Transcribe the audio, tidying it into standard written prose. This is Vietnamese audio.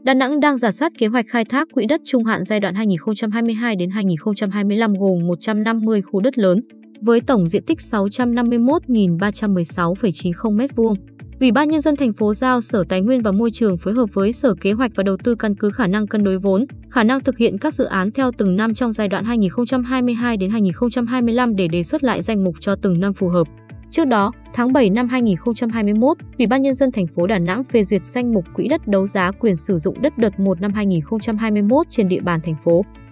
Đà Nẵng đang rà soát kế hoạch khai thác quỹ đất trung hạn giai đoạn 2022 đến 2025 gồm 150 khu đất lớn với tổng diện tích 651.316,90 m². Ủy ban Nhân dân thành phố giao Sở Tài nguyên và Môi trường phối hợp với Sở Kế hoạch và Đầu tư căn cứ khả năng cân đối vốn, khả năng thực hiện các dự án theo từng năm trong giai đoạn 2022 đến 2025 để đề xuất lại danh mục cho từng năm phù hợp. Trước đó, tháng 7 năm 2021, Ủy ban Nhân dân thành phố Đà Nẵng phê duyệt danh mục quỹ đất đấu giá quyền sử dụng đất đợt 1 năm 2021 trên địa bàn thành phố.